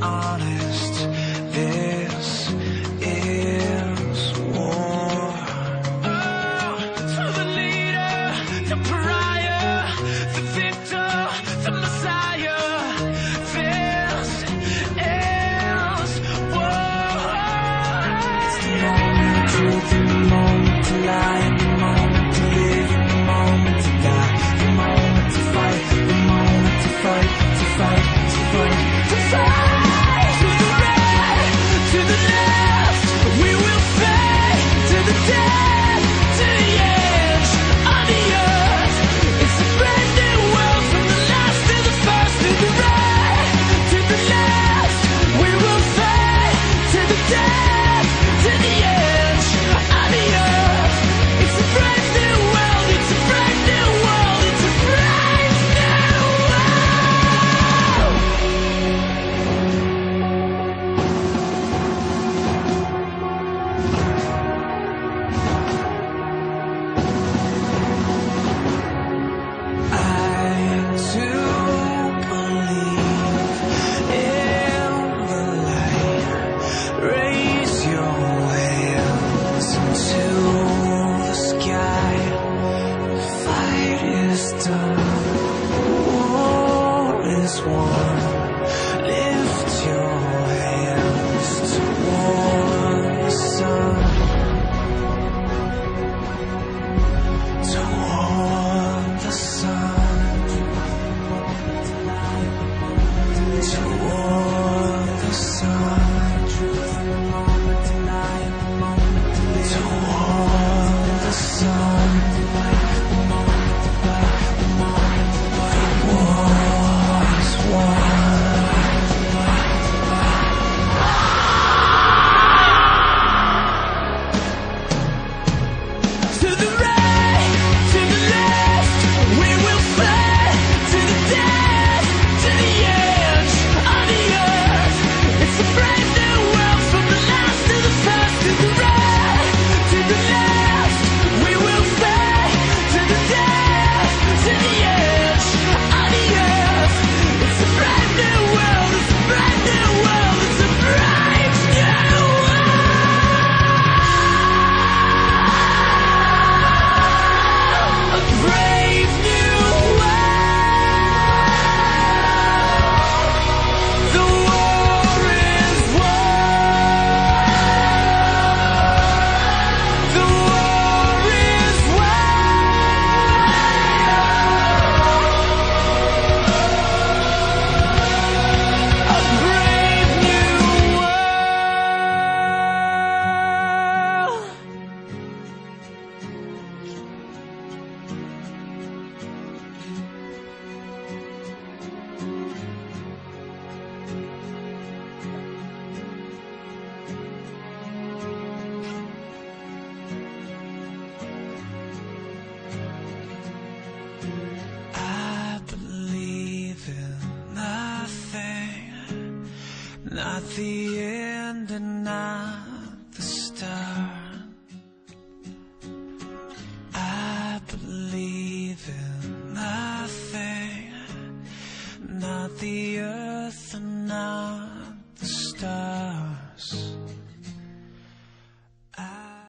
honest, this is war. Oh, to the leader, the pariah, the victor, the messiah, this is war. It's the moment of truth and the moment to lie, and the moment to live and the moment to die, the moment to fight, the moment to fight, to fight, to fight, to fight. To the right, to the left, we will fade to the death, to the edge of the earth. It's a brand new world from the last to the first. To the right, to the left, we will fade to the death, to the edge of the earth. It's a brand new world, it's a brand new world, it's a brand new world. I too believe in the light. Raise your hands into the sky. The fight is done, war is won. Lift your hands toward the sun, toward the sun, toward the sun, toward the sun. War is won. To the right, to the left, we will fly to the death, to the edge of the earth. It's a brand new world from the last to the first. To the right, to the left, we will fly to the death, to the edge of the earth. It's a brand new world, it's a brand new world, it's a brand new world. A brave new world. The war is won. The war is won. A brave new world. I believe in nothing, not the end and not the start. I believe in nothing, not the earth and not